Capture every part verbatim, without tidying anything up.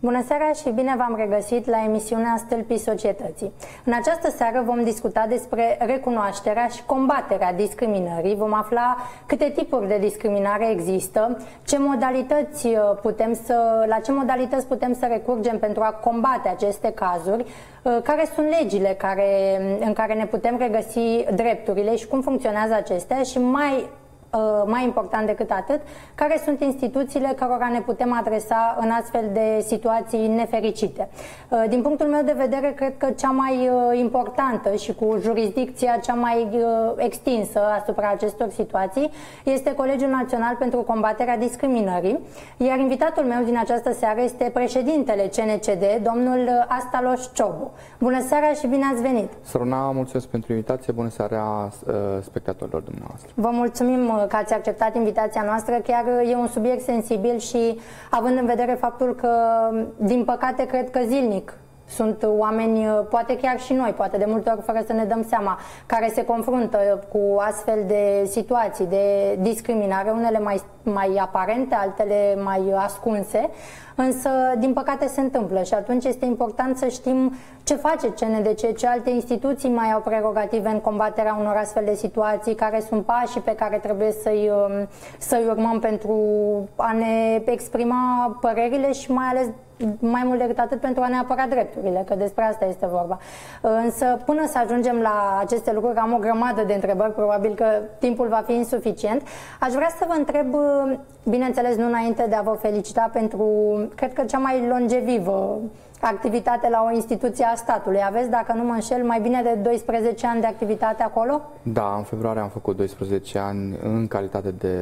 Bună seara și bine v-am regăsit la emisiunea Stâlpii Societății. În această seară vom discuta despre recunoașterea și combaterea discriminării. Vom afla câte tipuri de discriminare există, ce modalități putem să, la ce modalități putem să recurgem pentru a combate aceste cazuri, care sunt legile care, în care ne putem regăsi drepturile și cum funcționează acestea și mai mai important decât atât, care sunt instituțiile cărora ne putem adresa în astfel de situații nefericite. Din punctul meu de vedere, cred că cea mai importantă și cu jurisdicția cea mai extinsă asupra acestor situații este Colegiul Național pentru Combaterea Discriminării, iar invitatul meu din această seară este președintele C N C D, domnul Astalos Ciobu. Bună seara și bine ați venit! Săruna, mulțumesc pentru invitație, bună seara spectatorilor dumneavoastră! Vă mulțumim că ați acceptat invitația noastră. Chiar e un subiect sensibil și având în vedere faptul că, din păcate, cred că zilnic sunt oameni, poate chiar și noi, poate de multe ori fără să ne dăm seama, care se confruntă cu astfel de situații de discriminare, unele mai, mai aparente, altele mai ascunse, însă din păcate se întâmplă și atunci este important să știm ce face C N D C, ce alte instituții mai au prerogative în combaterea unor astfel de situații, care sunt pașii pe care trebuie să-i să-i urmăm pentru a ne exprima părerile și mai ales mai mult decât atât pentru a ne apăra drepturile, că despre asta este vorba. Însă până să ajungem la aceste lucruri, am o grămadă de întrebări, probabil că timpul va fi insuficient. Aș vrea să vă întreb, bineînțeles nu înainte de a vă felicita pentru, cred că cea mai longevivă activitate la o instituție a statului. Aveți, dacă nu mă înșel, mai bine de doisprezece ani de activitate acolo? Da, în februarie am făcut doisprezece ani în calitate de,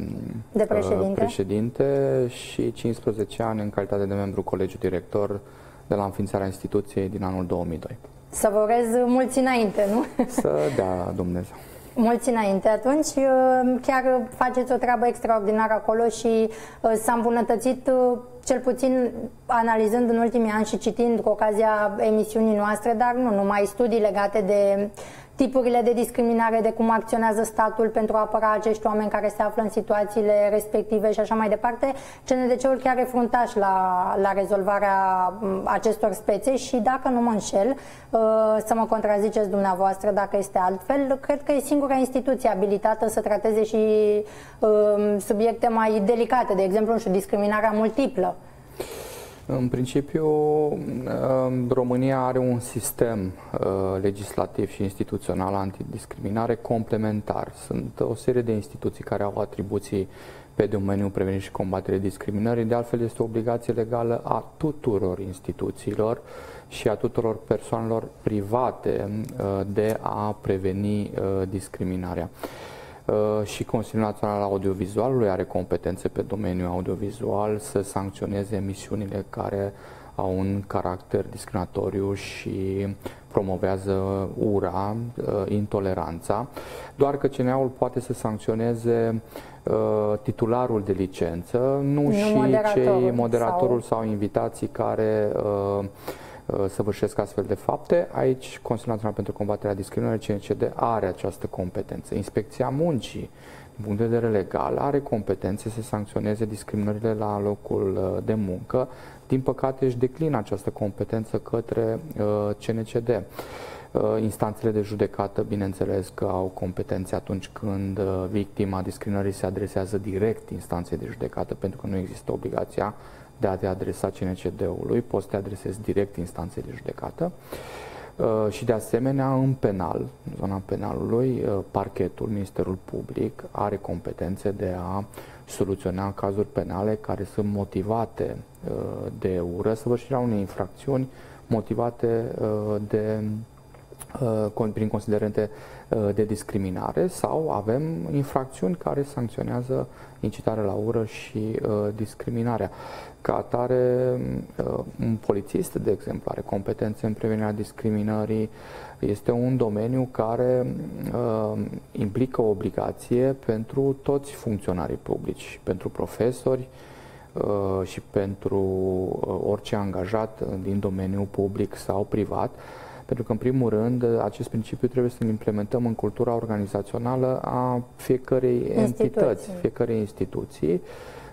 de președinte. Uh, președinte și cincisprezece ani în calitate de membru colegiu director de la înființarea instituției din anul două mii doi. Să vă urez mulți înainte, nu? Să dea Dumnezeu. Mulți înainte. Atunci chiar faceți o treabă extraordinară acolo și s-a îmbunătățit, cel puțin analizând în ultimii ani și citind cu ocazia emisiunii noastre, dar nu numai, studii legate de tipurile de discriminare, de cum acționează statul pentru a apăra acești oameni care se află în situațiile respective și așa mai departe. C N D C-ul chiar e fruntaș la, la rezolvarea acestor spețe și, dacă nu mă înșel, să mă contraziceți dumneavoastră dacă este altfel, cred că e singura instituție abilitată să trateze și subiecte mai delicate, de exemplu, nu știu, discriminarea multiplă. În principiu, România are un sistem legislativ și instituțional antidiscriminare complementar. Sunt o serie de instituții care au atribuții pe domeniul prevenirii și combaterii discriminării. De altfel, este o obligație legală a tuturor instituțiilor și a tuturor persoanelor private de a preveni discriminarea. Și Consiliul Național al Audiovizualului are competențe pe domeniul audiovizual să sancționeze emisiunile care au un caracter discriminatoriu și promovează ura, intoleranța, doar că C N A-ul poate să sancționeze titularul de licență, nu, nu și moderatorul, cei moderatorul sau... sau invitații care săvârșesc astfel de fapte. Aici Consiliul Național pentru Combaterea Discriminării, C N C D, are această competență. Inspecția Muncii, din punct de vedere legal, are competențe să sancționeze discriminările la locul de muncă. Din păcate își declină această competență către C N C D. Instanțele de judecată, bineînțeles că au competențe atunci când victima discriminării se adresează direct instanței de judecată, pentru că nu există obligația de a te adresa C N C D-ului, poți să te adresezi direct instanței de judecată. Uh, și de asemenea, în penal, în zona penalului, uh, parchetul, Ministerul Public, are competențe de a soluționa cazuri penale care sunt motivate uh, de ură, săvârșirea unei infracțiuni motivate uh, de uh, prin considerente uh, de discriminare, sau avem infracțiuni care sancționează incitarea la ură și uh, discriminarea. Ca atare, uh, un polițist, de exemplu, are competențe în prevenirea discriminării. Este un domeniu care uh, implică o obligație pentru toți funcționarii publici, pentru profesori uh, și pentru uh, orice angajat din domeniul public sau privat. Pentru că, în primul rând, acest principiu trebuie să-l implementăm în cultura organizațională a fiecărei entități, fiecărei instituții,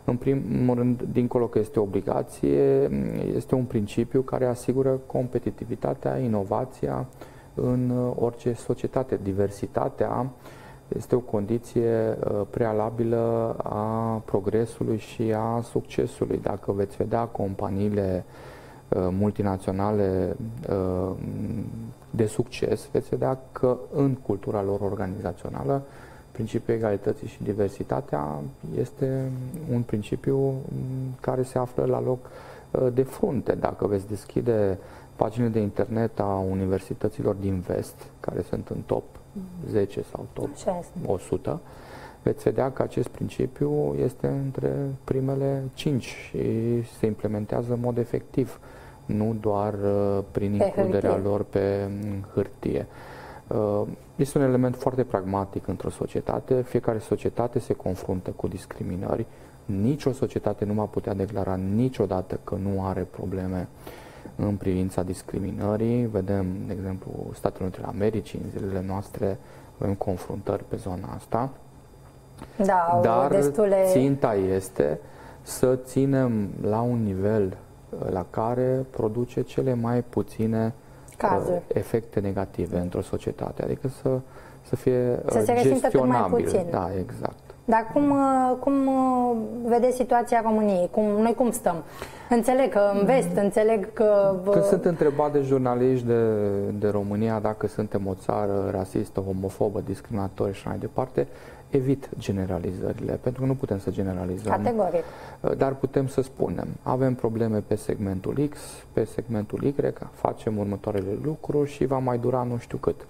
În primul rând, dincolo că este o obligație, este un principiu care asigură competitivitatea, inovația în orice societate. Diversitatea este o condiție prealabilă a progresului și a succesului. Dacă veți vedea companiile multinaționale de succes, veți vedea că în cultura lor organizațională principiul egalității și diversitatea este un principiu care se află la loc de frunte. Dacă veți deschide paginile de internet a universităților din vest, care sunt în top zece sau top o sută, veți vedea că acest principiu este între primele cinci și se implementează în mod efectiv, nu doar prin includerea lor pe hârtie. Este un element foarte pragmatic într-o societate. Fiecare societate se confruntă cu discriminări. Nici o societate nu va putea declara niciodată că nu are probleme în privința discriminării. Vedem, de exemplu, Statele Unite ale Americii, în zilele noastre avem confruntări pe zona asta. Da, dar destule... ținta este să ținem la un nivel la care produce cele mai puține cazuri, efecte negative într-o societate, adică să, să fie să se gestionabil. Da, exact. Dar cum, cum vedeți situația României? Cum, noi cum stăm? Înțeleg că în vest, înțeleg că... Vă... Când sunt întrebat de jurnaliști de, de România dacă suntem o țară rasistă, homofobă, discriminatorie și mai departe, evit generalizările, pentru că nu putem să generalizăm. Categoric. Dar putem să spunem, avem probleme pe segmentul X, pe segmentul Y, facem următoarele lucruri și va mai dura nu știu cât.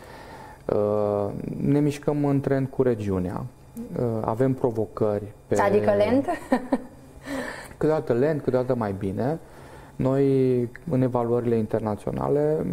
Ne mișcăm în trend cu regiunea, avem provocări pe... Adică lent? Câteodată lent, câteodată mai bine. Noi, în evaluările internaționale,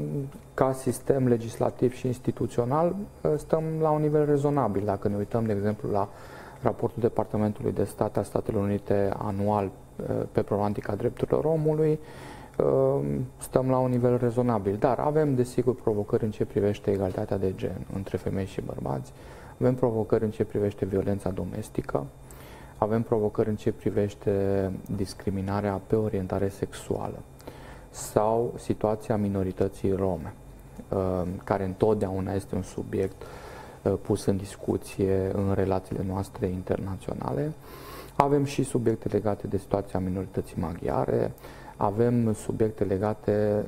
ca sistem legislativ și instituțional, stăm la un nivel rezonabil. Dacă ne uităm, de exemplu, la raportul Departamentului de Stat a Statelor Unite anual pe problematica drepturilor omului, stăm la un nivel rezonabil. Dar avem, desigur, provocări în ce privește egalitatea de gen între femei și bărbați, avem provocări în ce privește violența domestică, avem provocări în ce privește discriminarea pe orientare sexuală sau situația minorității rome, care întotdeauna este un subiect pus în discuție în relațiile noastre internaționale. Avem și subiecte legate de situația minorității maghiare, avem subiecte legate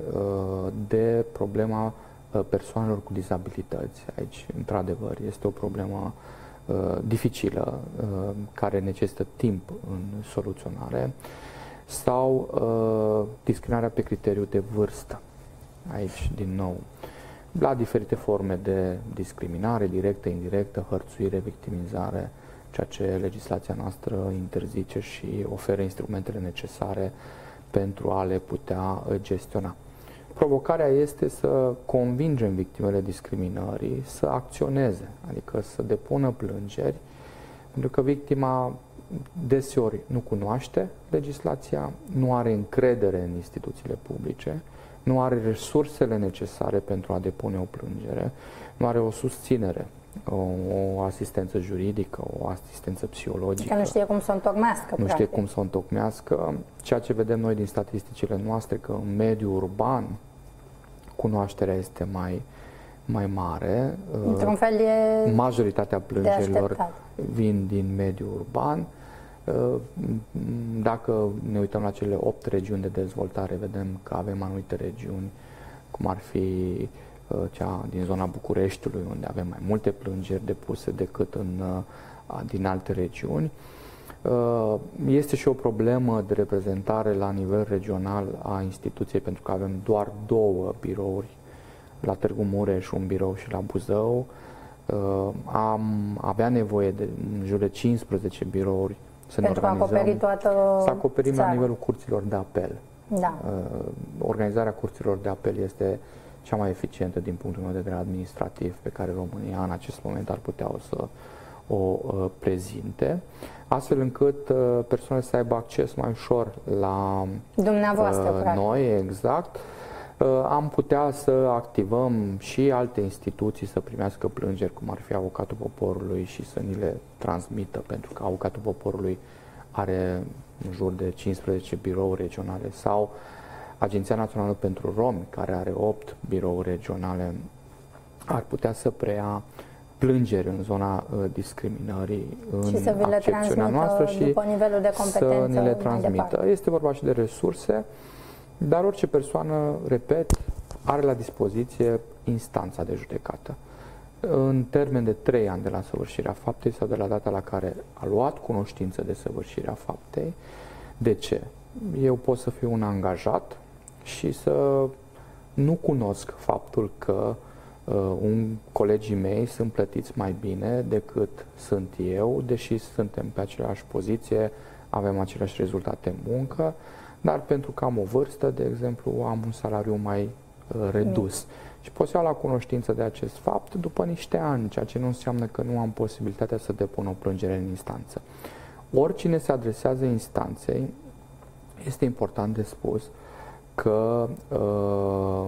de problema persoanelor cu dizabilități. Aici, într-adevăr, este o problemă dificilă, care necesită timp în soluționare, sau discriminarea pe criteriu de vârstă. Aici, din nou, la diferite forme de discriminare, directă, indirectă, hărțuire, victimizare, ceea ce legislația noastră interzice și oferă instrumentele necesare pentru a le putea gestiona. Provocarea este să convingem victimele discriminării să acționeze, adică să depună plângeri, pentru că victima deseori nu cunoaște legislația, nu are încredere în instituțiile publice, nu are resursele necesare pentru a depune o plângere, nu are o susținere, o, o asistență juridică, o asistență psihologică. Că nu știe cum să o întocmească. Nu știe cum să o întocmească. Ceea ce vedem noi din statisticile noastre, că în mediul urban cunoașterea este mai, mai mare. Într-un fel e majoritatea plângerilor vin din mediul urban. Dacă ne uităm la cele opt regiuni de dezvoltare, vedem că avem anumite regiuni, cum ar fi cea din zona Bucureștiului, unde avem mai multe plângeri depuse decât în, din alte regiuni. Este și o problemă de reprezentare la nivel regional a instituției, pentru că avem doar două birouri, la Târgu Mureș un birou și la Buzău. Am avea nevoie de în jur de cincisprezece birouri să pentru ne organizăm, acoperi toată să acoperim țara. La nivelul curților de apel. Da. Organizarea curților de apel este cea mai eficientă din punctul meu de vedere administrativ pe care România în acest moment ar putea o să o uh, prezinte, astfel încât uh, persoanele să aibă acces mai ușor la Dumneavoastră, uh, noi, exact. Uh, am putea să activăm și alte instituții să primească plângeri, cum ar fi Avocatul Poporului, și să ni le transmită, pentru că Avocatul Poporului are în jur de cincisprezece birouri regionale, sau Agenția Națională pentru Romi, care are opt birouri regionale, ar putea să preia plângeri în zona uh, discriminării în și să vi le accepțiunea noastră și după nivelul de competență să ne le transmită. Este vorba și de resurse, dar orice persoană, repet, are la dispoziție instanța de judecată. În termen de trei ani de la săvârșirea faptei sau de la data la care a luat cunoștință de săvârșirea faptei. De ce? Eu pot să fiu un angajat și să nu cunosc faptul că uh, un colegii mei sunt plătiți mai bine decât sunt eu, deși suntem pe aceeași poziție, avem aceleași rezultate în muncă, dar pentru că am o vârstă, de exemplu, am un salariu mai uh, redus. Mm. Și pot să iau la cunoștință de acest fapt după niște ani, ceea ce nu înseamnă că nu am posibilitatea să depun o plângere în instanță. Oricine se adresează instanței, este important de spus că uh,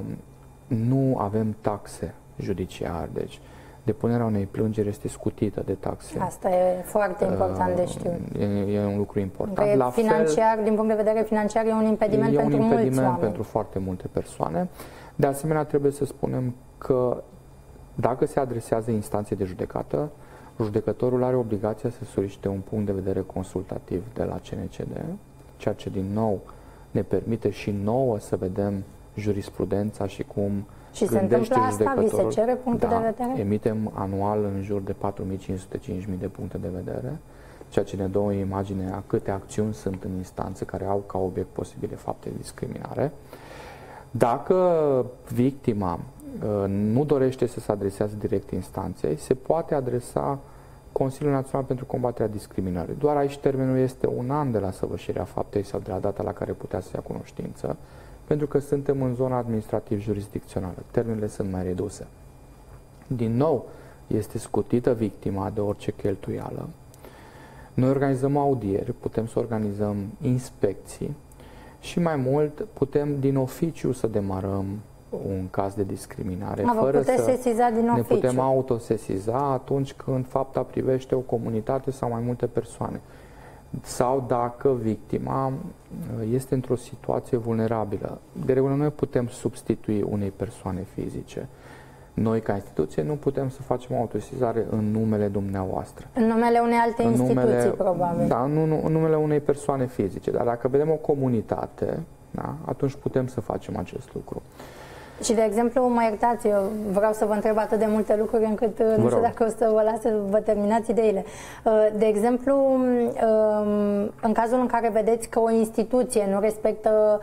nu avem taxe judiciare, deci depunerea unei plângeri este scutită de taxe. Asta e foarte important uh, de știut. E, e un lucru important. La financiar, fel, din punct de vedere financiar, e un impediment e pentru un impediment mulți oameni. pentru foarte multe persoane. De asemenea, trebuie să spunem că dacă se adresează instanței de judecată, judecătorul are obligația să solicite un punct de vedere consultativ de la C N C D, ceea ce din nou ne permite și nouă să vedem jurisprudența și cum și gândește se întâmplă asta, vi se cere punctul da, de vedere? Emitem anual în jur de patru mii cinci sute - cinci mii de puncte de vedere, ceea ce ne dă o imagine a câte acțiuni sunt în instanță care au ca obiect posibile fapte de discriminare. Dacă victima uh, nu dorește să se adreseze direct instanței, se poate adresa Consiliul Național pentru Combaterea Discriminării. Doar aici termenul este un an de la săvârșirea faptei sau de la data la care putea să ia cunoștință, pentru că suntem în zona administrativ-jurisdicțională. Termenele sunt mai reduse. Din nou, este scutită victima de orice cheltuială. Noi organizăm audieri, putem să organizăm inspecții și mai mult putem din oficiu să demarăm un caz de discriminare. A, fără să sesiza din ne oficiu. putem autosesiza atunci când fapta privește o comunitate sau mai multe persoane. Sau dacă victima este într-o situație vulnerabilă. De regulă, noi putem substitui unei persoane fizice. Noi, ca instituție, nu putem să facem autosesizare în numele dumneavoastră. În numele unei alte în instituții, numele, probabil. Da, în, în numele unei persoane fizice. Dar dacă vedem o comunitate, da, atunci putem să facem acest lucru. Și, de exemplu, mă iertați, eu vreau să vă întreb atât de multe lucruri încât vă nu știu dacă o să vă las să vă terminați ideile. De exemplu, în cazul în care vedeți că o instituție nu respectă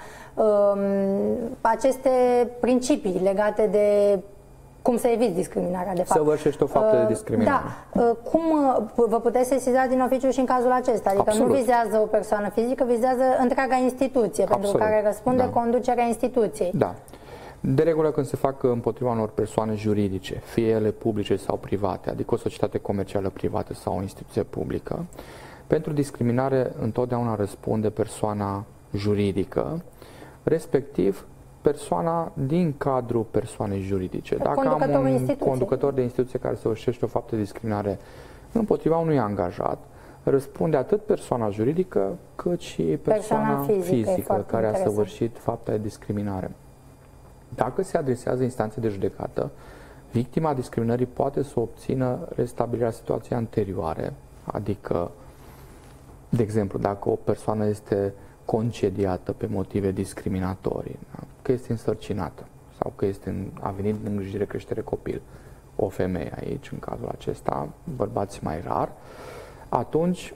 aceste principii legate de cum să eviți discriminarea, de fapt. Săvârșește o faptă de discriminare. Da. Cum vă puteți sesiza din oficiu și în cazul acesta? Adică Absolut. Nu vizează o persoană fizică, vizează întreaga instituție, Absolut. Pentru care răspunde da. Conducerea instituției. Da. De regulă, când se fac împotriva unor persoane juridice, fie ele publice sau private, adică o societate comercială privată sau o instituție publică, pentru discriminare întotdeauna răspunde persoana juridică, respectiv persoana din cadrul persoanei juridice. Dacă am un conducător de instituție care săvârșește o faptă de discriminare împotriva unui angajat, răspunde atât persoana juridică cât și persoana, persoana fizică, fizică care a săvârșit fapta de discriminare. Dacă se adresează instanței de judecată, victima discriminării poate să obțină restabilirea situației anterioare, adică, de exemplu, dacă o persoană este concediată pe motive discriminatorii, da? Că este însărcinată sau că este în, a venit în îngrijire creștere copil, o femeie aici, în cazul acesta, bărbați mai rar, atunci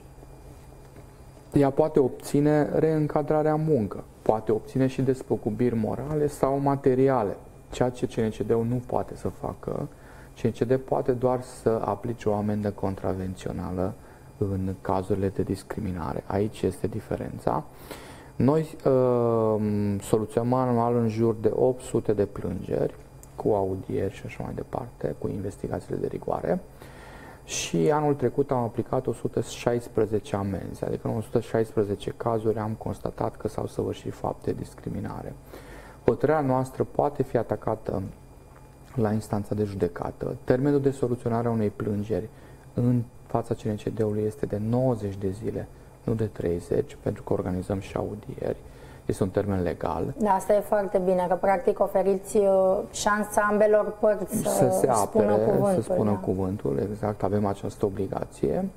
ea poate obține reîncadrarea în muncă, poate obține și despăgubiri morale sau materiale, ceea ce C N C D-ul nu poate să facă. C N C D poate doar să aplice o amendă contravențională în cazurile de discriminare. Aici este diferența. Noi uh, soluționăm anual în jur de opt sute de plângeri cu audieri și așa mai departe, cu investigațiile de rigoare. Și anul trecut am aplicat o sută șaisprezece amenzi, adică în o sută șaisprezece cazuri am constatat că s-au săvârșit fapte de discriminare. Hotărârea noastră poate fi atacată la instanța de judecată. Termenul de soluționare a unei plângeri în fața C N C D-ului este de nouăzeci de zile nu de treizeci, pentru că organizăm și audieri. Este un termen legal. Da, asta e foarte bine, că practic oferiți șansa ambelor părți să, să se apere, spună cuvântul. să spună da. cuvântul, exact, avem această obligație.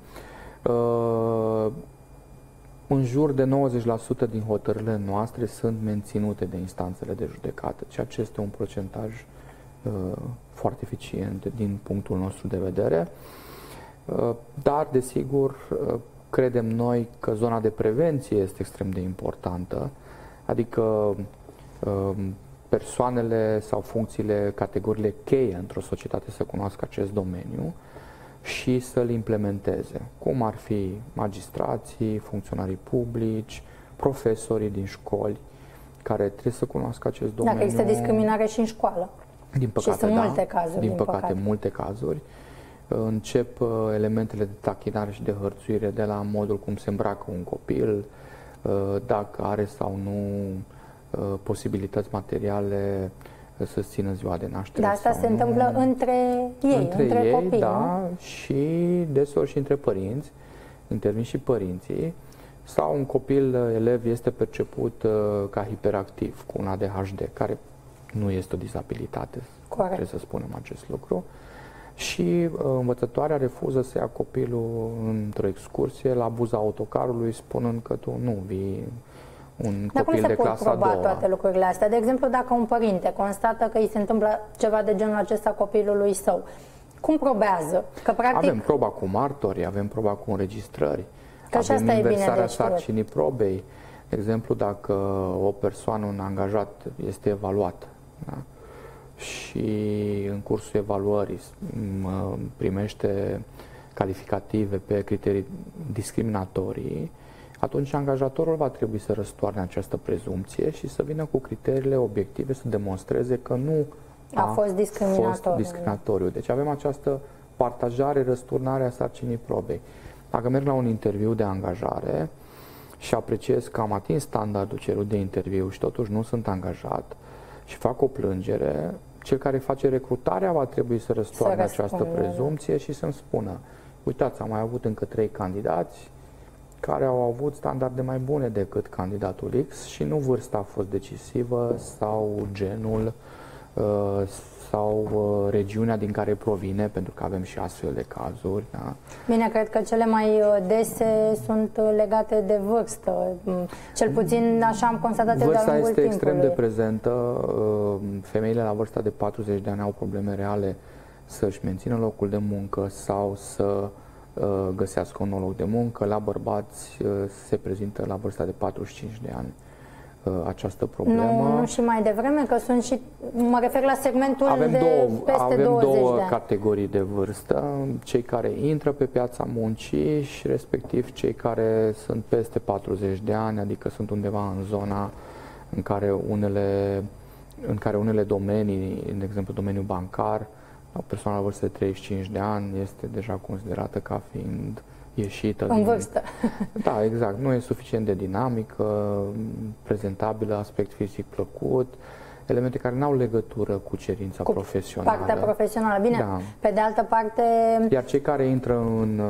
Uh, în jur de nouăzeci la sută din hotărârile noastre sunt menținute de instanțele de judecată, ceea ce este un procentaj uh, foarte eficient din punctul nostru de vedere. Uh, dar, desigur, uh, credem noi că zona de prevenție este extrem de importantă, adică uh, persoanele sau funcțiile, categoriile cheie într-o societate să cunoască acest domeniu și să-l implementeze, cum ar fi magistrații, funcționarii publici, profesorii din școli, care trebuie să cunoască acest domeniu. Dacă există discriminare și în școală. Din păcate, și sunt da, multe cazuri. Din, din păcate, păcate, multe cazuri. Încep elementele de tachinare și de hărțuire de la modul cum se îmbracă un copil, dacă are sau nu posibilități materiale să țină ziua de naștere. Dar asta se nu. întâmplă între ei, între, între ei, copii, da, nu? și deseori și între părinți, intervin și părinții, sau un copil elev este perceput ca hiperactiv, cu un A D H D, care nu este o dizabilitate, Corect. trebuie să spunem acest lucru. Și uh, învățătoarea refuză să ia copilul într-o excursie la buza autocarului, spunând că tu nu vii un Dar copil de clasa a doua. Dar cum se pot proba toate lucrurile astea? De exemplu, dacă un părinte constată că îi se întâmplă ceva de genul acesta copilului său, cum probează? Că practic... Avem proba cu martori, avem proba cu înregistrări, că și avem asta e bine inversarea de știut. sarcinii probei. De exemplu, dacă o persoană, un angajat, este evaluat, da? Și în cursul evaluării primește calificative pe criterii discriminatorii, atunci angajatorul va trebui să răstoarne această prezumție și să vină cu criteriile obiective să demonstreze că nu a, a fost discriminatoriu. fost discriminatoriu. Deci avem această partajare, răsturnare a sarcinii probei. Dacă merg la un interviu de angajare și apreciez că am atins standardul cerut de interviu și totuși nu sunt angajat și fac o plângere, cel care face recrutarea va trebui să răstoarne să această prezumție și să-mi spună: uitați, am mai avut încă trei candidați care au avut standarde mai bune decât candidatul X și nu vârsta a fost decisivă sau genul sau regiunea din care provine, pentru că avem și astfel de cazuri. Da? Bine, cred că cele mai dese sunt legate de vârstă. Cel puțin așa am constatat eu de-a Vârsta lungul este extrem de timpului. prezentă. Femeile la vârsta de patruzeci de ani au probleme reale să-și mențină locul de muncă sau să găsească un nou loc de muncă. La bărbați se prezintă la vârsta de patruzeci și cinci de ani această problemă. Nu, nu și mai devreme, că sunt și, mă refer la segmentul avem de două, peste avem douăzeci două de ani. categorii de vârstă, cei care intră pe piața muncii și respectiv cei care sunt peste patruzeci de ani, adică sunt undeva în zona în care unele, în care unele domenii, de exemplu domeniul bancar, o persoană la vârstă de treizeci și cinci de ani este deja considerată ca fiind ieșită în din... vârstă. Da, exact. Nu e suficient de dinamică, prezentabilă, aspect fizic plăcut, elemente care nu au legătură cu cerința cu profesională. partea profesională. Bine, da. Pe de altă parte... Iar cei care intră în,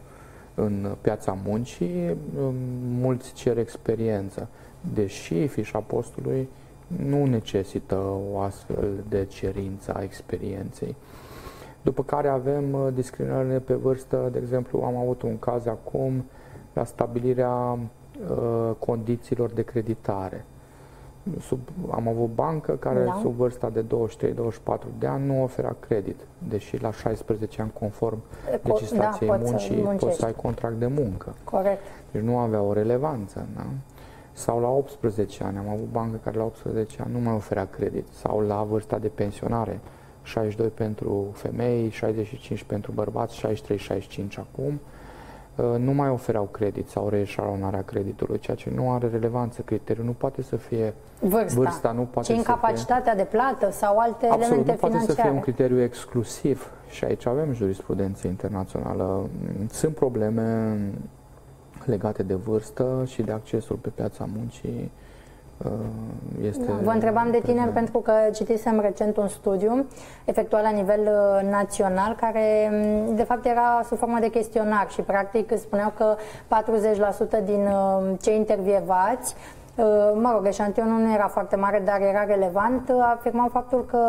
în piața muncii, mulți cer experiență, deși fișa postului nu necesită o astfel de cerință a experienței. După care avem discriminările pe vârstă. De exemplu, am avut un caz acum la stabilirea uh, condițiilor de creditare. Sub, am avut bancă care da. sub vârsta de douăzeci și trei douăzeci și patru de ani nu oferea credit, deși la șaisprezece ani, conform legislației da, muncii, poți să ai contract de muncă. Corect. Deci nu avea o relevanță. Da? Sau la optsprezece ani, am avut bancă care la optsprezece ani nu mai oferea credit. Sau la vârsta de pensionare, șaizeci și doi pentru femei, șaizeci și cinci pentru bărbați, șaizeci și trei șaizeci și cinci acum, nu mai ofereau credit sau reeșalonarea creditului, ceea ce nu are relevanță. Criteriul nu poate să fie vârsta, vârsta nu poate ci incapacitatea să fie... de plată sau alte Absolut, elemente nu poate financiare. să fie un criteriu exclusiv și aici avem jurisprudență internațională. Sunt probleme legate de vârstă și de accesul pe piața muncii Este... Vă întrebam de tineri pentru că citisem recent un studiu efectuat la nivel național care de fapt era sub formă de chestionar și practic spuneau că patruzeci la sută din cei intervievați, mă rog, eșantionul nu era foarte mare, dar era relevant, afirmau faptul că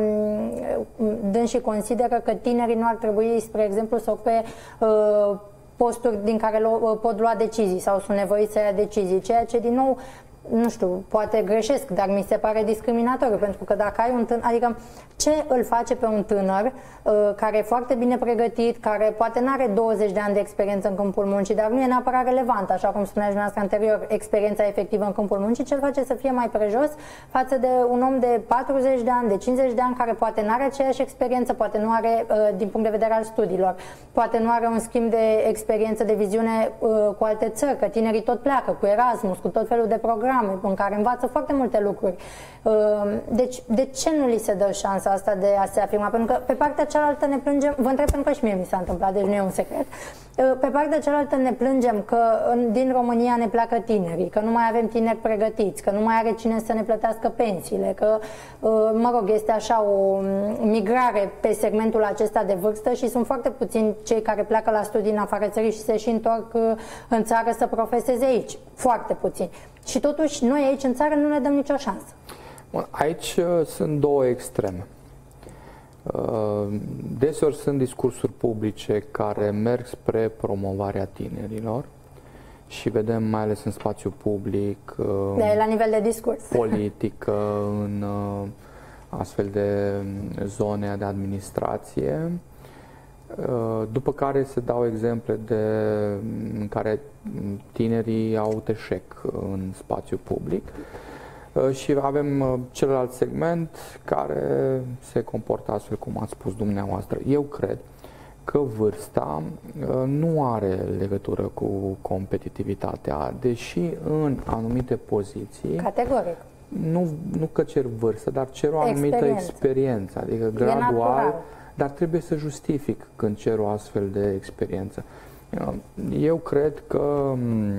dânsii consideră că tinerii nu ar trebui, spre exemplu, să ocupe posturi din care pot lua decizii sau sunt nevoiți să ia decizii, ceea ce din nou, nu știu, poate greșesc, dar mi se pare discriminatoriu, pentru că dacă ai un tânăr, adică ce îl face pe un tânăr uh, care e foarte bine pregătit, care poate nu are douăzeci de ani de experiență în câmpul muncii, dar nu e neapărat relevant, așa cum spunea dumneavoastră anterior, experiența efectivă în câmpul muncii, ce îl face să fie mai prejos față de un om de patruzeci de ani, de cincizeci de ani, care poate nu are aceeași experiență, poate nu are, uh, din punct de vedere al studiilor, poate nu are un schimb de experiență, de viziune uh, cu alte țări, că tinerii tot pleacă cu Erasmus, cu tot felul de programe în care învață foarte multe lucruri. Deci, de ce nu li se dă șansa asta de a se afirma? Pentru că pe partea cealaltă ne plângem, vă întreb pentru că și mie mi s-a întâmplat, deci nu e un secret, pe partea cealaltă ne plângem că din România ne pleacă tinerii, că nu mai avem tineri pregătiți, că nu mai are cine să ne plătească pensiile, că, mă rog, este așa o migrare pe segmentul acesta de vârstă și sunt foarte puțini cei care pleacă la studii în afara țării și se și întorc în țară să profeseze aici. Foarte puțini. Și totuși, noi aici în țară nu ne dăm nicio șansă. Bun, aici uh, sunt două extreme. Uh, deseori sunt discursuri publice care merg spre promovarea tinerilor și vedem, mai ales în spațiu public, uh, de la nivel de discurs, politică, în uh, astfel de zone de administrație, uh, după care se dau exemple de, în care tinerii au avut eșec în spațiu public. Și avem celălalt segment care se comportă astfel cum ați spus dumneavoastră. Eu cred că vârsta nu are legătură cu competitivitatea, deși în anumite poziții... Categoric. Nu, nu că cer vârstă, dar cer o anumită experiență, experiență adică gradual, dar trebuie să justific când cer o astfel de experiență. Eu cred că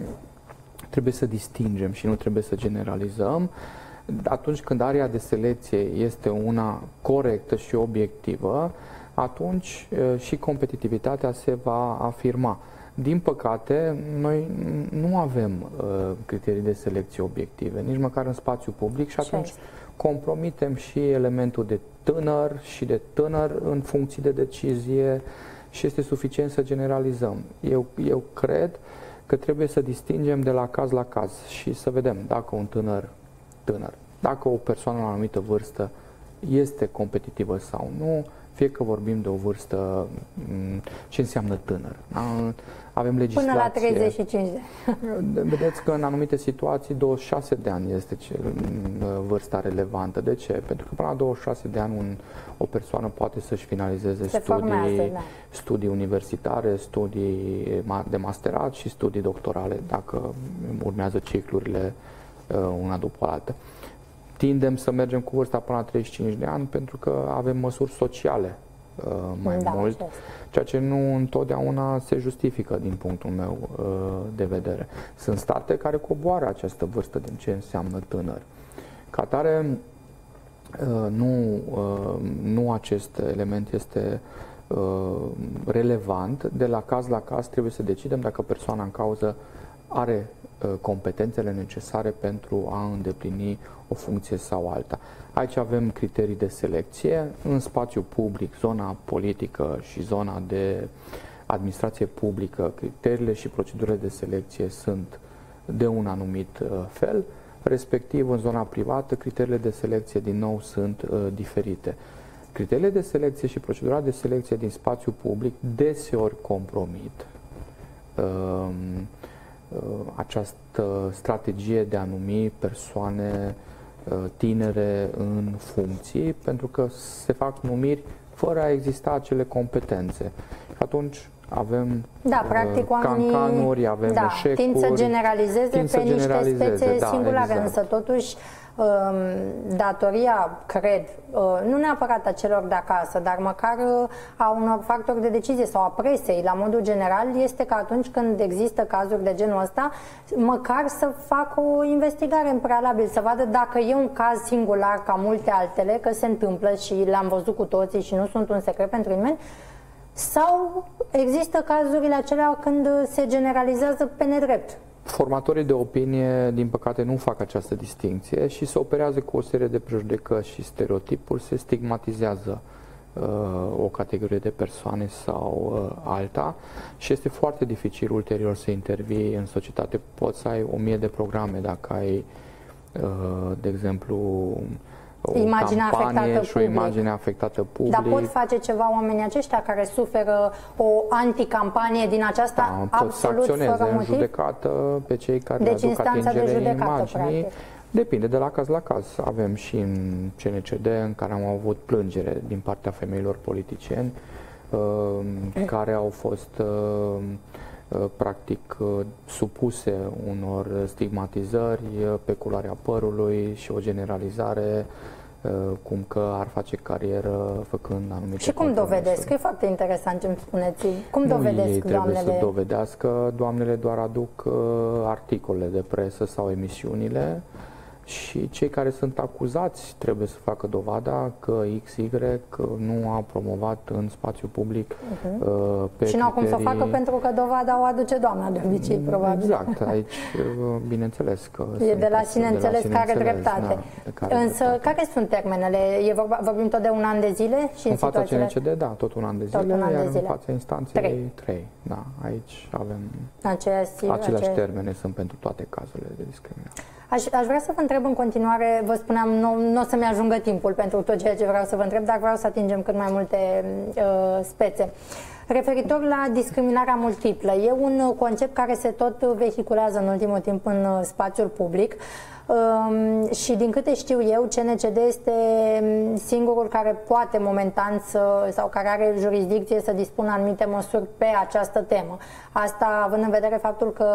trebuie să distingem și nu trebuie să generalizăm. Atunci când area de selecție este una corectă și obiectivă, atunci și competitivitatea se va afirma. Din păcate, noi nu avem uh, criterii de selecție obiective, nici măcar în spațiu public și atunci compromitem și elementul de tânăr și de tânăr în funcții de decizie și este suficient să generalizăm. Eu, eu cred că trebuie să distingem de la caz la caz și să vedem dacă un tânăr, tânăr, dacă o persoană la o anumită vârstă este competitivă sau nu, fie că vorbim de o vârstă, ce înseamnă tânăr. Avem legislație. Până la treizeci și cinci de ani. Vedeți că în anumite situații douăzeci și șase de ani este vârsta relevantă. De ce? Pentru că până la douăzeci și șase de ani un, o persoană poate să-și finalizeze Se studii, formează, da. studii universitare, studii de masterat și studii doctorale, dacă urmează ciclurile una după alta. Tindem să mergem cu vârsta până la treizeci și cinci de ani pentru că avem măsuri sociale uh, mai da, mult, ceea ce nu întotdeauna se justifică din punctul meu uh, de vedere. Sunt state care coboară această vârstă din ce înseamnă tânăr. Ca atare, uh, nu, uh, nu acest element este uh, relevant. De la caz la caz trebuie să decidem dacă persoana în cauză are competențele necesare pentru a îndeplini o funcție sau alta. Aici avem criterii de selecție. În spațiu public, zona politică și zona de administrație publică, criteriile și procedurile de selecție sunt de un anumit fel, respectiv în zona privată, criteriile de selecție din nou sunt uh, diferite. Criteriile de selecție și procedura de selecție din spațiu public deseori compromit uh, această strategie de a numi persoane tinere în funcții, pentru că se fac numiri fără a exista acele competențe. Atunci avem da, practic, oamenii, cancanuri, avem da, eșecuri. Tind să generalizeze tind pe să niște generalizeze, spețe da, singulare, exact. Însă totuși datoria, cred, nu neapărat a celor de acasă, dar măcar a unor factori de decizie sau a presei, la modul general, este că atunci când există cazuri de genul ăsta, măcar să facă o investigare în prealabil, să vadă dacă e un caz singular ca multe altele, că se întâmplă și le-am văzut cu toții și nu sunt un secret pentru nimeni, sau există cazurile acelea când se generalizează pe nedrept. Formatorii de opinie, din păcate, nu fac această distinție și se operează cu o serie de prejudecăți și stereotipuri, se stigmatizează uh, o categorie de persoane sau uh, alta și este foarte dificil ulterior să intervii în societate. Poți să ai o mie de programe dacă ai, uh, de exemplu, o imaginea campanie și o public. imagine afectată public. Dar pot face ceva oamenii aceștia care suferă o anticampanie din aceasta da, absolut fără motiv? în judecată pe cei care deci aduc instanța de judecată, imaginii. practic. Depinde de la caz la caz. Avem și în C N C D în care am avut plângere din partea femeilor politicieni uh, care au fost uh, uh, practic uh, supuse unor stigmatizări uh, pe culoarea părului și o generalizare cum că ar face carieră făcând anumite. Și cum dovedesc? Că e foarte interesant ce îmi spuneți. Cum nu dovedesc ei trebuie doamnele? să dovedească, doamnele doar aduc uh, articolele de presă sau emisiunile și cei care sunt acuzați trebuie să facă dovada că X Y nu a promovat în spațiu public uh-huh. uh, pe și nu au cum să o criterii... facă pentru că dovada o aduce doamna de obicei, probabil. Exact, aici bineînțeles că e de la sine înțeles care are dreptate. Da, care Însă, dreptate. Care sunt termenele? E vorba, vorbim tot de un an de zile? Și în, în fața situațiile... C N C D, da, tot un an de zile, an iar de zile. în fața instanței trei. trei. Da, aici avem aceeași, aceleași aceeași... termene sunt pentru toate cazurile de discriminare. Aș, aș vrea să vă întreb în continuare, vă spuneam, nu, nu o să-mi ajungă timpul pentru tot ceea ce vreau să vă întreb, dar vreau să atingem cât mai multe uh, spețe. Referitor la discriminarea multiplă, e un concept care se tot vehiculează în ultimul timp în spațiul public. Um, și din câte știu eu, C N C D este singurul care poate momentan să, sau care are jurisdicție să dispună anumite măsuri pe această temă. Asta având în vedere faptul că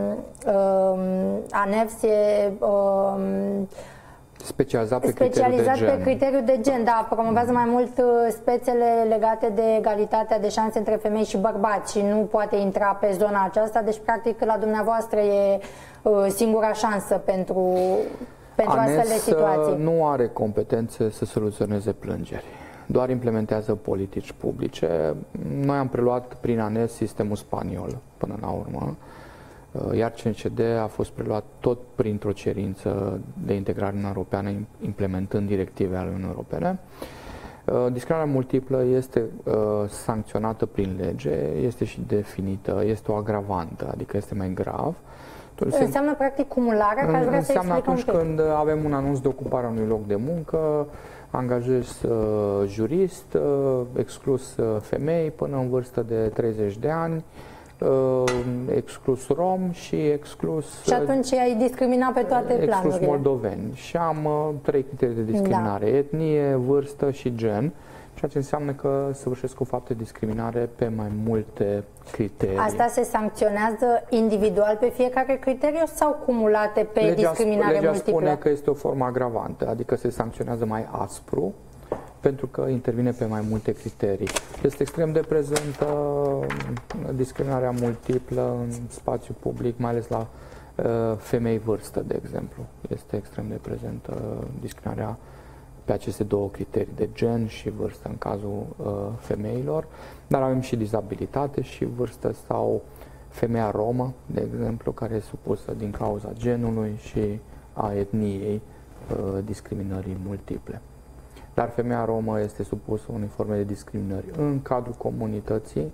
um, ANEFS e um, specializat pe specializat criteriul de gen. pe criteriul de gen, da, promovează mai mult spețele legate de egalitatea de șanse între femei și bărbați și nu poate intra pe zona aceasta, deci practic la dumneavoastră e uh, singura șansă pentru, pentru ANES astfel de situații. Nu are competențe să soluționeze plângeri, doar implementează politici publice. Noi am preluat prin ANES sistemul spaniol până la urmă, iar C N C D a fost preluat tot printr-o cerință de integrare în Europeană, implementând directive ale Uniunii Europene. Discriminarea multiplă este sancționată prin lege, este și definită, este o agravantă, adică este mai grav. Înseamnă practic cumularea, că aș vrea să Înseamnă atunci un pic. când avem un anunț de ocupare a unui loc de muncă, angajezi uh, jurist, uh, exclus uh, femei până în vârstă de treizeci de ani, Uh, exclus rom și exclus și atunci ai discriminat pe toate exclus planurile. moldoveni. Și am uh, trei criterii de discriminare: da. etnie, vârstă și gen, ceea ce înseamnă că săvârșesc o faptă de discriminare pe mai multe criterii. Asta se sancționează individual pe fiecare criteriu sau cumulate pe legea, discriminare legea multiplă? spune că este o formă agravantă, adică se sancționează mai aspru pentru că intervine pe mai multe criterii. Este extrem de prezentă discriminarea multiplă în spațiu public, mai ales la uh, femei vârstă, de exemplu. Este extrem de prezentă discriminarea pe aceste două criterii, de gen și vârstă în cazul uh, femeilor, dar avem și dizabilitate și vârstă sau femeia romă, de exemplu, care e supusă din cauza genului și a etniei uh, discriminării multiple. Dar femeia romă este supusă unei forme de discriminări în cadrul comunității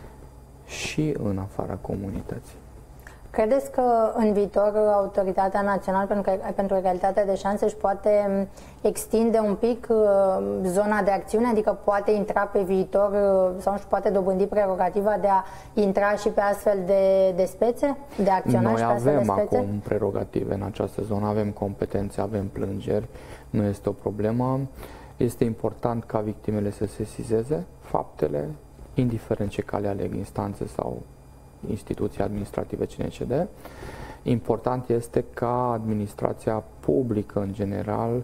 și în afara comunității. Credeți că în viitor Autoritatea Națională pentru, pentru Egalitatea de Șanse își poate extinde un pic zona de acțiune, adică poate intra pe viitor sau își poate dobândi prerogativa de a intra și pe astfel de, de spețe, de acționa Noi și pe astfel de avem spețe? acum prerogative în această zonă, avem competențe, avem plângeri, nu este o problemă. Este important ca victimele să sesizeze faptele, indiferent ce cale aleg, instanțe sau instituții administrative C N C D. Important este ca administrația publică în general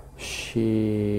și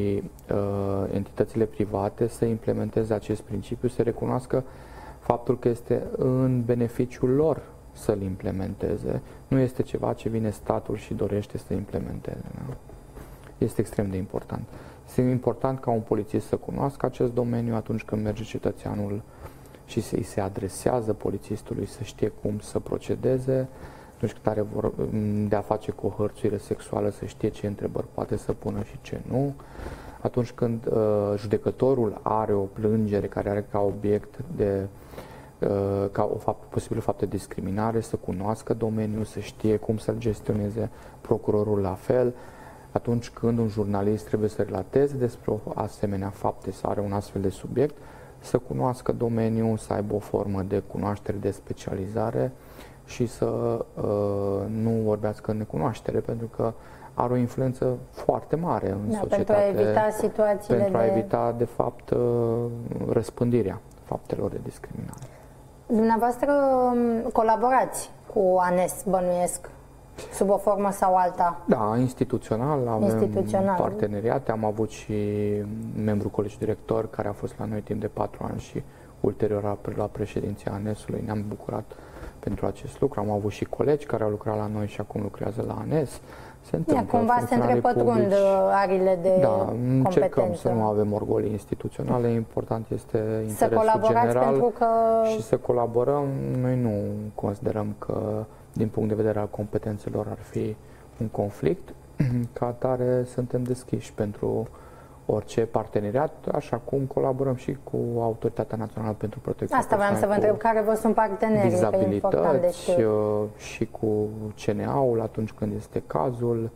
uh, entitățile private să implementeze acest principiu, să recunoască faptul că este în beneficiul lor să-l implementeze. Nu este ceva ce vine statul și dorește să implementeze. Da? Este extrem de important. Este important ca un polițist să cunoască acest domeniu atunci când merge cetățeanul și să-i se adresează polițistului, să știe cum să procedeze, atunci când are vor, de a face cu o hărțuire sexuală, să știe ce întrebări poate să pună și ce nu. Atunci când uh, judecătorul are o plângere care are ca obiect de uh, ca o fapt, posibilă fapt de discriminare, să cunoască domeniul, să știe cum să-l gestioneze, procurorul la fel. Atunci când un jurnalist trebuie să relateze despre o asemenea fapte sau are un astfel de subiect, să cunoască domeniul, să aibă o formă de cunoaștere, de specializare și să uh, nu vorbească în necunoaștere, pentru că are o influență foarte mare în da, societate. Pentru a evita situațiile Pentru a de... evita, de fapt, uh, răspândirea faptelor de discriminare. Dumneavoastră colaborați cu ANES, bănuiesc, sub o formă sau alta? Da, instituțional, avem instituțional. parteneriate, am avut și membru colegi director care a fost la noi timp de patru ani și ulterior a preluat președinția ANES-ului. Ne-am bucurat pentru acest lucru. Am avut și colegi care au lucrat la noi și acum lucrează la ANES. Se întâmplă, cumva se întrepătrund arile de da, încercăm competență. să nu avem orgolii instituționale. Important este să interesul general pentru că... și să colaborăm. Noi nu considerăm că din punct de vedere al competențelor ar fi un conflict. Ca atare suntem deschiși pentru orice parteneriat, așa cum colaborăm și cu Autoritatea Națională pentru Protecție Asta vreau să vă întreb, care vă sunt partenerii? Dizabilități și cu C N A-ul atunci când este cazul.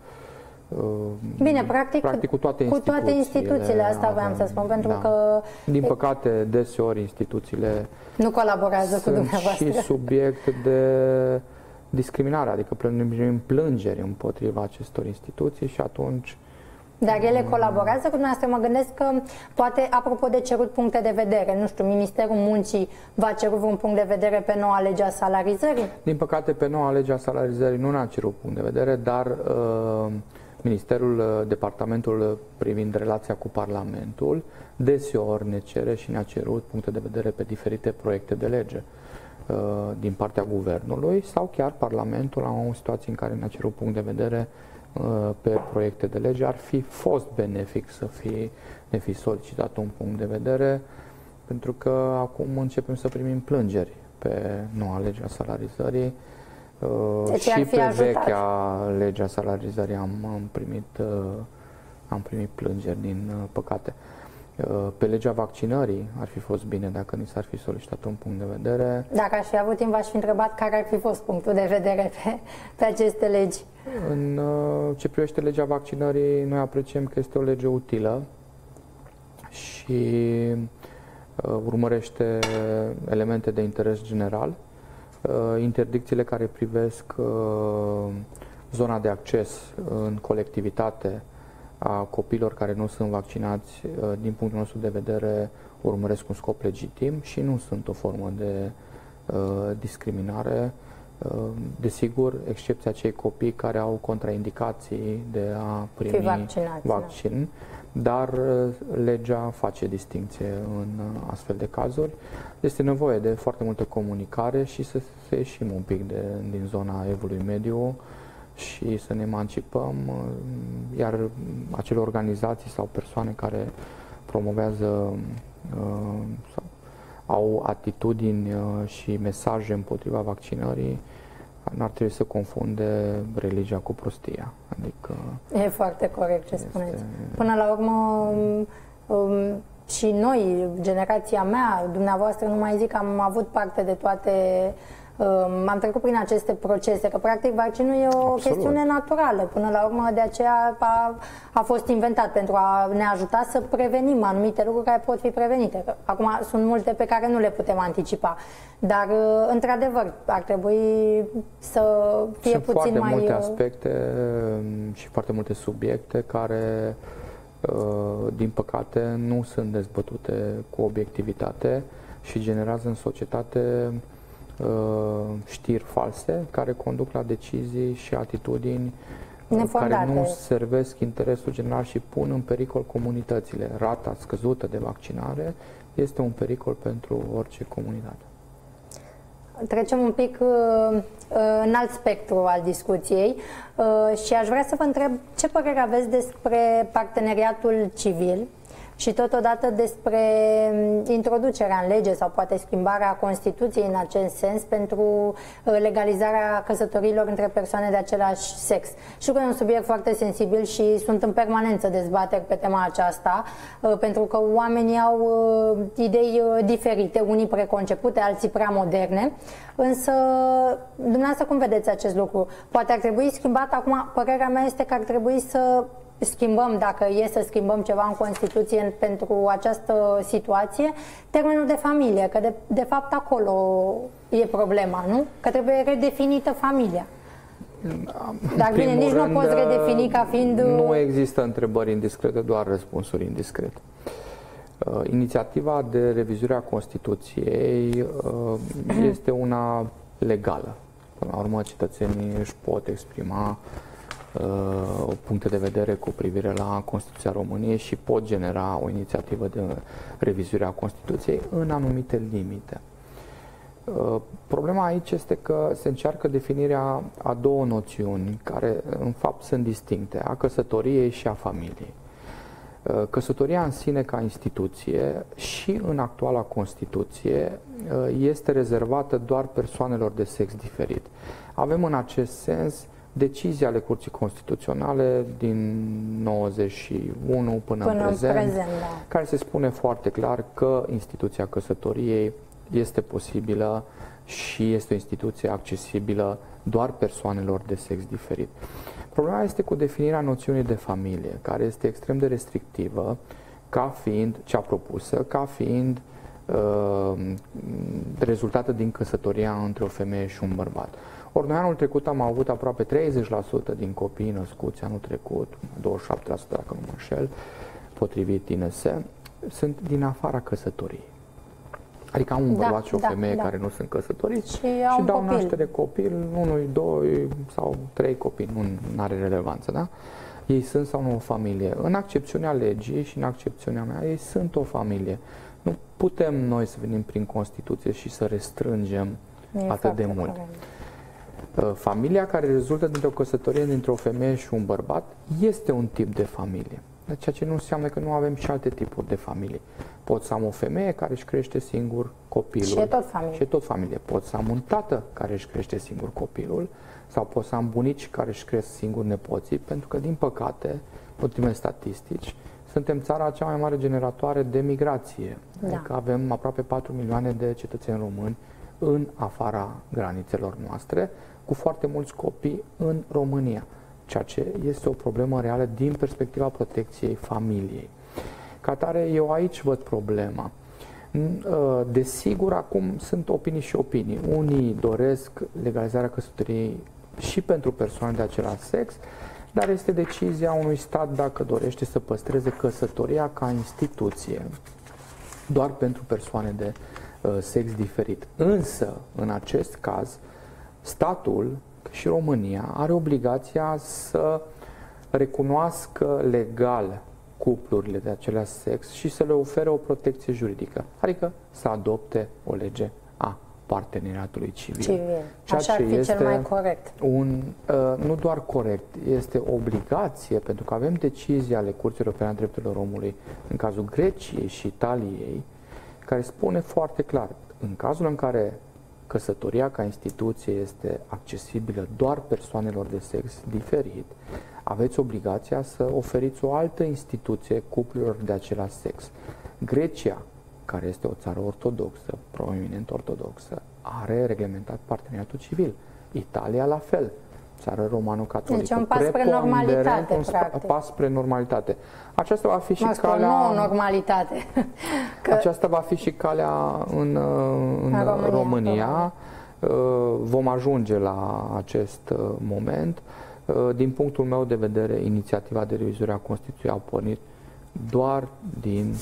Bine, practic, practic cu toate cu instituțiile. toate instituțiile, asta avem, vreau să spun, pentru da. că... Din păcate, deseori instituțiile nu colaborează cu dumneavoastră. Și subiect de discriminare, adică primim plângeri împotriva acestor instituții și atunci... Dar ele colaborează cu dumneavoastră? Mă gândesc că poate, apropo de cerut puncte de vedere, nu știu, Ministerul Muncii va cerut un punct de vedere pe noua lege a salarizării? Din păcate, pe noua lege a salarizării nu ne-a cerut punct de vedere, dar uh, Ministerul, Departamentul privind relația cu Parlamentul, deseori ne cere și ne-a cerut puncte de vedere pe diferite proiecte de lege uh, din partea Guvernului sau chiar Parlamentul, am o situație în care ne-a cerut punct de vedere pe proiecte de lege. Ar fi fost benefic să fi, ne fi solicitat un punct de vedere, pentru că acum începem să primim plângeri pe noua lege a salarizării. Deci și pe ajutat. Vechea lege a salarizării am, am, primit, am primit plângeri, din păcate. Pe legea vaccinării ar fi fost bine dacă ni s-ar fi solicitat un punct de vedere. Dacă aș fi avut timp, v-aș fi întrebat care ar fi fost punctul de vedere pe, pe aceste legi. În ce privește legea vaccinării, noi apreciem că este o lege utilă și urmărește elemente de interes general. Interdicțiile care privesc zona de acces în colectivitate a copiilor care nu sunt vaccinați, din punctul nostru de vedere, urmăresc un scop legitim și nu sunt o formă de uh, discriminare. Uh, desigur, excepția cei copii care au contraindicații de a primi vaccin, dar uh, legea face distinție în uh, astfel de cazuri. Este nevoie de foarte multă comunicare și să, să ieșim un pic de, din zona evului mediu și să ne emancipăm, iar acele organizații sau persoane care promovează uh, sau au atitudini uh, și mesaje împotriva vaccinării, n-ar trebui să confunde religia cu prostia. Adică e foarte corect ce spuneți. Până la urmă, um, și noi, generația mea, dumneavoastră, nu mai zic, am avut parte de toate. Am trecut prin aceste procese, că practic vaccinul e o Absolut. chestiune naturală. Până la urmă, de aceea a, a fost inventat pentru a ne ajuta să prevenim anumite lucruri care pot fi prevenite. Acum sunt multe pe care nu le putem anticipa, dar într-adevăr ar trebui să fie sunt puțin foarte mai... multe aspecte și foarte multe subiecte care, din păcate, nu sunt dezbătute cu obiectivitate și generează în societate știri false care conduc la decizii și atitudini nefondate, care nu servesc interesul general și pun în pericol comunitățile. Rata scăzută de vaccinare este un pericol pentru orice comunitate. Trecem un pic uh, în alt spectru al discuției uh, și aș vrea să vă întreb ce părere aveți despre parteneriatul civil și totodată despre introducerea în lege sau poate schimbarea Constituției în acest sens pentru legalizarea căsătoriilor între persoane de același sex. Știu că e un subiect foarte sensibil și sunt în permanență dezbateri pe tema aceasta, pentru că oamenii au idei diferite, unii preconcepute, alții prea moderne, însă dumneavoastră cum vedeți acest lucru? Poate ar trebui schimbat, acum părerea mea este că ar trebui să schimbăm, dacă e să schimbăm ceva în Constituție pentru această situație, termenul de familie, că de, de fapt acolo e problema, nu? Că trebuie redefinită familia. Dar bine, nici rând, nu poți redefini ca fiind... Nu există întrebări indiscrete, doar răspunsuri indiscrete. Uh, inițiativa de revizuire a Constituției uh, este una legală. Până la urmă, cetățenii își pot exprima Uh, puncte de vedere cu privire la Constituția României și pot genera o inițiativă de revizuire a Constituției în anumite limite. Uh, problema aici este că se încearcă definirea a două noțiuni care în fapt sunt distincte, a căsătoriei și a familiei. Uh, căsătoria în sine ca instituție și în actuala Constituție uh, este rezervată doar persoanelor de sex diferit. Avem în acest sens decizii ale Curții Constituționale din nouăzeci și unu până, până în prezent, prezent da. care se spune foarte clar că instituția căsătoriei este posibilă și este o instituție accesibilă doar persoanelor de sex diferit. Problema este cu definirea noțiunii de familie, care este extrem de restrictivă, ca fiind cea propusă, ca fiind uh, rezultată din căsătoria între o femeie și un bărbat. Ori noi anul trecut am avut aproape treizeci la sută din copii născuți anul trecut, douăzeci și șapte la sută dacă nu mă înșel, potrivit I N S, sunt din afara căsătoriei. Adică am un bărbat da, și o da, femeie da. care nu sunt căsătoriți și, și dau copil. naștere copil, unul, doi sau trei copii, nu are relevanță, da? Ei sunt sau nu o familie. În accepțiunea legii și în accepțiunea mea, ei sunt o familie. Nu putem noi să venim prin Constituție și să restrângem e atât de mult. Corect. Familia care rezultă dintr-o căsătorie dintre o femeie și un bărbat este un tip de familie. Ceea ce nu înseamnă că nu avem și alte tipuri de familie. Pot să am o femeie care își crește singur copilul. Și e tot familie. Și e tot familie. Pot să am un tată care își crește singur copilul sau pot să am bunici care își cresc singur nepoții, pentru că, din păcate, ultimele statistici, suntem țara cea mai mare generatoare de migrație. Da. Adică avem aproape patru milioane de cetățeni români în afara granițelor noastre, cu foarte mulți copii în România, ceea ce este o problemă reală din perspectiva protecției familiei. Ca atare, eu aici văd problema. Desigur, acum sunt opinii și opinii. Unii doresc legalizarea căsătoriei și pentru persoane de același sex, dar este decizia unui stat dacă dorește să păstreze căsătoria ca instituție doar pentru persoane de sex diferit. Însă, în acest caz, statul și România are obligația să recunoască legal cuplurile de același sex și să le ofere o protecție juridică, adică să adopte o lege a parteneriatului civil. civil. Ceea Așa ce ar fi este cel mai corect. Un, uh, nu doar corect, este obligație, pentru că avem decizii ale Curții Europene a Drepturilor Omului în cazul Greciei și Italiei, care spune foarte clar, în cazul în care căsătoria ca instituție este accesibilă doar persoanelor de sex diferit, aveți obligația să oferiți o altă instituție cuplurilor de același sex. Grecia, care este o țară ortodoxă, proeminent ortodoxă, are reglementat parteneriatul civil. Italia la fel, țară romano-catolică. Deci un pas spre normalitate, un practic. pas spre normalitate. Aceasta va fi și Asta calea... o nouă normalitate. Că... Aceasta va fi și calea în, în, în România. România. Vom ajunge la acest moment. Din punctul meu de vedere, inițiativa de revizuire a Constituției a pornit doar din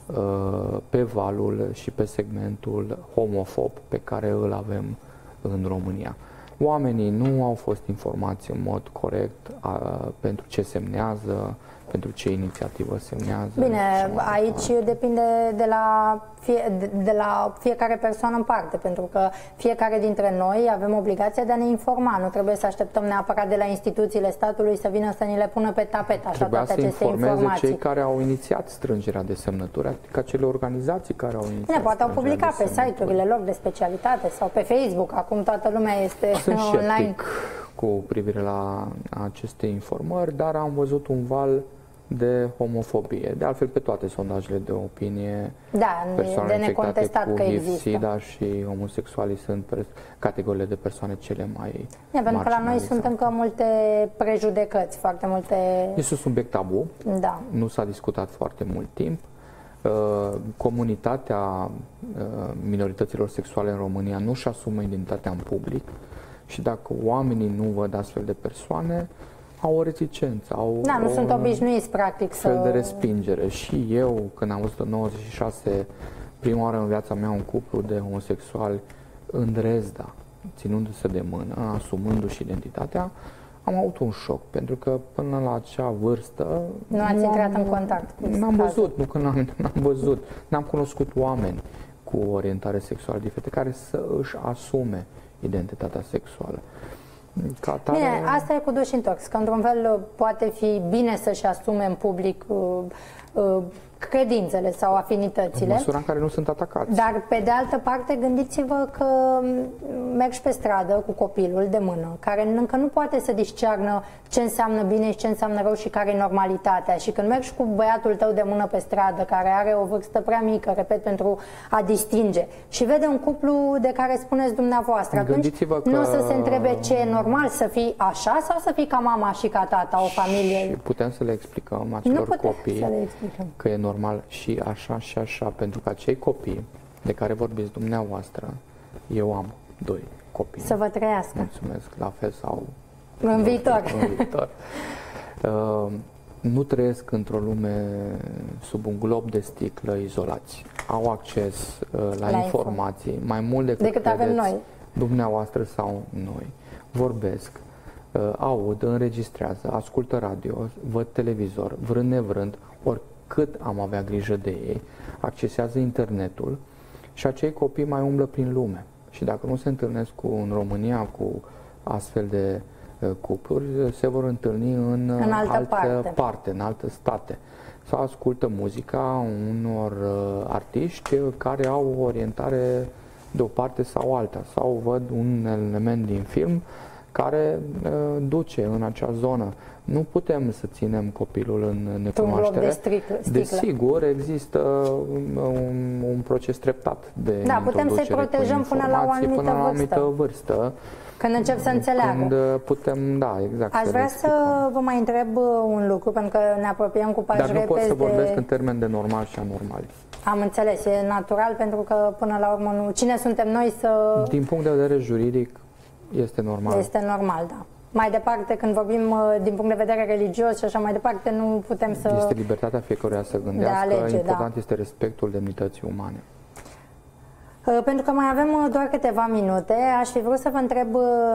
pe valul și pe segmentul homofob pe care îl avem în România. Oamenii nu au fost informați în mod corect a, pentru ce semnează, pentru ce inițiativă semnează. Bine, aici depinde de la, fie, de, de la fiecare persoană în parte, pentru că fiecare dintre noi avem obligația de a ne informa. Nu trebuie să așteptăm neapărat de la instituțiile statului să vină să ni le pună pe tapet așa Trebuia toate să aceste informeze informații. Cei care au inițiat strângerea de semnături, adică acele organizații care au inițiat. Bine, poate au publicat pe site-urile lor de specialitate sau pe Facebook. Acum toată lumea este Sunt online. sceptic cu privire la aceste informări, dar am văzut un val de homofobie. De altfel, pe toate sondajele de opinie, da, persoane de necontestat cu că H I V, există. SIDA și homosexualii sunt categoriile de persoane cele mai ja, pentru că la noi sunt încă multe prejudecăți, foarte multe... Este un subiect tabu, da. Nu s-a discutat foarte mult timp. Comunitatea minorităților sexuale în România nu-și asumă identitatea în public și dacă oamenii nu văd astfel de persoane, au o reticență, au da, nu o sunt obișnuiți, practic, fel să... de respingere. Și eu, când am văzut în nouăzeci și șase, prima oară în viața mea, un cuplu de homosexuali în Dresda, ținându-se de mână, asumându-și identitatea, am avut un șoc, pentru că până la acea vârstă... Nu ați intrat în contact cu N-am văzut, nu că n-am văzut, n-am cunoscut oameni cu orientare sexuală diferită care să își asume identitatea sexuală. Ca tare... Bine, asta e cu duș întors, că într-un fel poate fi bine să-și asume în public uh, uh, credințele sau afinitățile. În măsura în care nu sunt atacați. Dar, pe de altă parte, gândiți-vă că mergi pe stradă cu copilul de mână, care încă nu poate să discearnă ce înseamnă bine și ce înseamnă rău și care e normalitatea. Și când mergi cu băiatul tău de mână pe stradă, care are o vârstă prea mică, repet, pentru a distinge, și vede un cuplu de care spuneți dumneavoastră, atunci că... nu o să se întrebe ce e normal, să fii așa sau să fii ca mama și ca tata, o familie. Și putem să le explicăm acelor copii că e normal și așa și așa, pentru că acei copii de care vorbiți dumneavoastră, eu am doi copii. Să vă trăiască. Mulțumesc, la fel sau în viitor. În viitor. Uh, nu trăiesc într-o lume sub un glob de sticlă izolați. Au acces uh, la, la informații info. mai mult decât, decât avem noi. Dumneavoastră sau noi. Vorbesc, uh, aud, înregistrează, ascultă radio, văd televizor, vrând nevrând, ori cât am avea grijă de ei, accesează internetul și acei copii mai umblă prin lume. Și dacă nu se întâlnesc cu, în România cu astfel de uh, cupluri, se vor întâlni în, în altă, altă parte. parte, în alte state. Sau ascultă muzica unor uh, artiști care au o orientare de o parte sau alta. Sau văd un element din film care uh, duce în acea zonă. Nu putem să ținem copilul în necunoaștere. De sticlă. Desigur, există un, un proces treptat de da, putem să-i protejăm până la o anumită, până la o anumită vârstă. vârstă. Când încep să înțeleagă. Când putem, da, exact. Aș vrea să vă mai întreb un lucru, pentru că ne apropiem cu pași repezi. Dar nu pot să de... vorbesc în termen de normal și anormal. Am înțeles, e natural, pentru că până la urmă nu... Cine suntem noi să... Din punct de vedere juridic, este normal. Este normal, da. Mai departe, când vorbim din punct de vedere religios și așa mai departe, nu putem să... Este libertatea fiecăruia să gândească, alege, important da. este respectul demnității umane. Pentru că mai avem doar câteva minute, aș fi vrut să vă întreb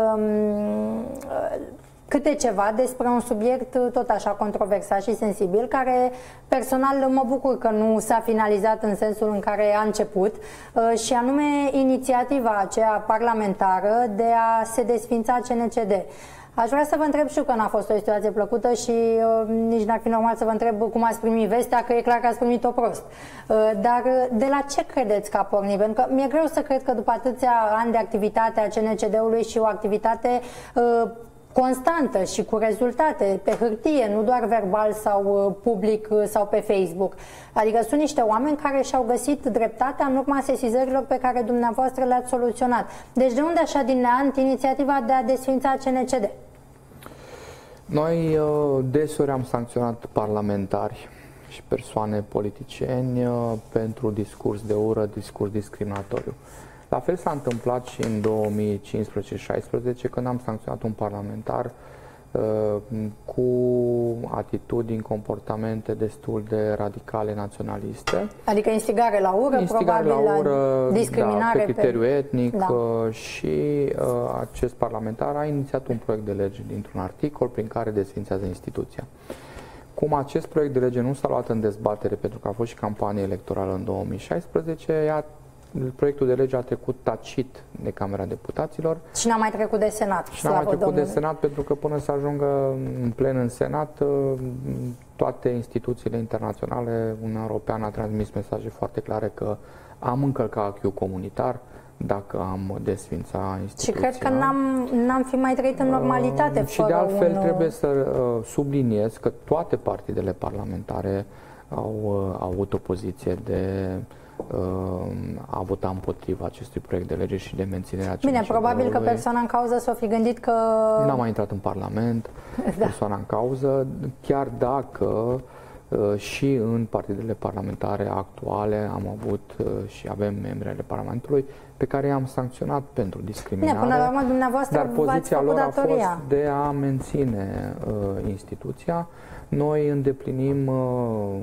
câte ceva despre un subiect tot așa controversat și sensibil, care personal mă bucur că nu s-a finalizat în sensul în care a început, și anume inițiativa aceea parlamentară de a se desfința C N C D. Aș vrea să vă întreb, știu că n-a fost o situație plăcută și uh, nici n-ar fi normal să vă întreb cum ați primit vestea, că e clar că ați primit-o prost. Uh, dar de la ce credeți că a pornit? Pentru că mi-e greu să cred că după atâția ani de activitate a C N C D-ului și o activitate uh, constantă și cu rezultate pe hârtie, nu doar verbal sau uh, public uh, sau pe Facebook. Adică sunt niște oameni care și-au găsit dreptatea în urma sesizărilor pe care dumneavoastră le-ați soluționat. Deci de unde așa din neant inițiativa de a desfința C N C D? Noi deseori am sancționat parlamentari și persoane politicieni pentru discurs de ură, discurs discriminatoriu. La fel s-a întâmplat și în două mii cincisprezece șaisprezece, când am sancționat un parlamentar cu atitudini, comportamente destul de radicale naționaliste. Adică instigare la ură, instigare probabil la ură, discriminare da, pe criteriu pe... etnic da. și uh, acest parlamentar a inițiat un proiect de lege dintr-un articol prin care desfințează instituția. Cum acest proiect de lege nu s-a luat în dezbatere pentru că a fost și campanie electorală în două mii șaisprezece, ea proiectul de lege a trecut tacit de Camera Deputaților. Și n-a mai trecut de Senat. Și n-a mai trecut domnule. de Senat pentru că până să ajungă în plen în Senat, toate instituțiile internaționale, Uniunea Europeană a transmis mesaje foarte clare că am încălcat acquis-ul comunitar dacă am desfința instituția. Și cred că n-am fi mai trăit în normalitate uh, Și de altfel un... trebuie să uh, subliniez că toate partidele parlamentare au, uh, au avut o poziție de a vota împotriva acestui proiect de lege și de menținerea Bine, probabil că persoana în cauză s-o fi gândit că... N-a mai intrat în Parlament, da. Persoana în cauză, chiar dacă și în partidele parlamentare actuale am avut și avem membri ale Parlamentului pe care i-am sancționat pentru discriminare. Bine, până la urmă, dumneavoastră dar poziția lor a fost de a menține uh, instituția. Noi îndeplinim, uh,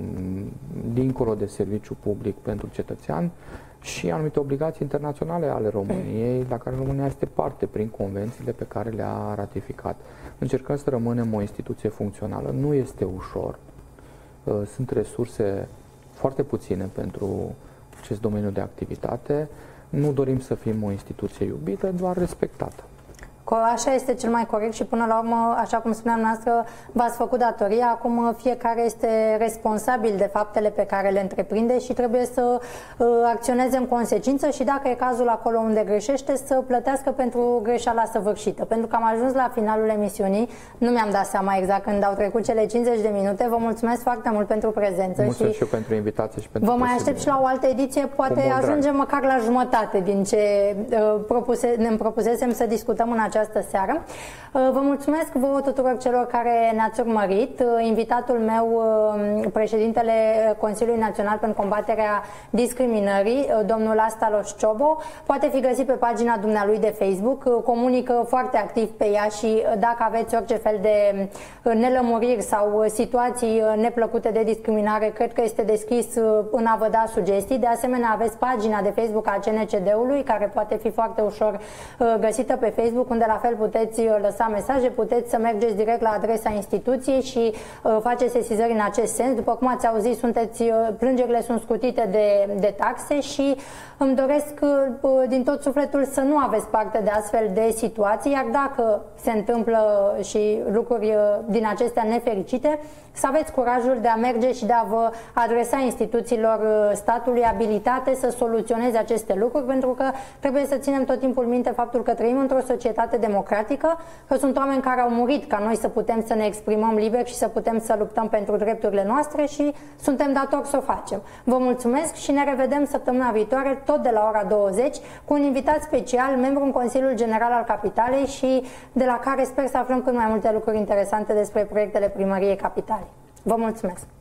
dincolo de serviciu public pentru cetățean, și anumite obligații internaționale ale României, la care România este parte prin convențiile pe care le-a ratificat. Încercăm să rămânem o instituție funcțională. Nu este ușor. Uh, sunt resurse foarte puține pentru acest domeniu de activitate. Nu dorim să fim o instituție iubită, doar respectată. Așa este cel mai corect și până la urmă, așa cum spuneam noastră, v-ați făcut datoria, acum fiecare este responsabil de faptele pe care le întreprinde și trebuie să uh, acționeze în consecință și dacă e cazul acolo unde greșește, să plătească pentru greșeala săvârșită. Pentru că am ajuns la finalul emisiunii, nu mi-am dat seama exact când au trecut cele cincizeci de minute. Vă mulțumesc foarte mult pentru prezență. Mulțumesc și, și eu pentru invitație și pentru vă mai aștept și la o altă ediție, poate ajungem măcar la jumătate din ce uh, propuse, ne propusesem să discutăm în această această seară. Vă mulțumesc vouă tuturor celor care ne-ați urmărit. Invitatul meu, președintele Consiliului Național pentru Combaterea Discriminării, domnul Astalos Ciobo, poate fi găsit pe pagina dumnealui de Facebook. Comunică foarte activ pe ea și dacă aveți orice fel de nelămuriri sau situații neplăcute de discriminare, cred că este deschis în a vă da sugestii. De asemenea, aveți pagina de Facebook a C N C D-ului, care poate fi foarte ușor găsită pe Facebook, unde la fel puteți lăsa mesaje, puteți să mergeți direct la adresa instituției și uh, faceți sesizări în acest sens. După cum ați auzit, sunteți, uh, plângerile sunt scutite de, de taxe și îmi doresc uh, din tot sufletul să nu aveți parte de astfel de situații, iar dacă se întâmplă și lucruri uh, din acestea nefericite, să aveți curajul de a merge și de a vă adresa instituțiilor uh, statului abilitate să soluționeze aceste lucruri, pentru că trebuie să ținem tot timpul minte faptul că trăim într-o societate democratică, că sunt oameni care au murit ca noi să putem să ne exprimăm liber și să putem să luptăm pentru drepturile noastre și suntem datori să o facem. Vă mulțumesc și ne revedem săptămâna viitoare, tot de la ora douăzeci, cu un invitat special, membru în Consiliul General al Capitalei și de la care sper să aflăm cât mai multe lucruri interesante despre proiectele Primăriei Capitalei. Vă mulțumesc!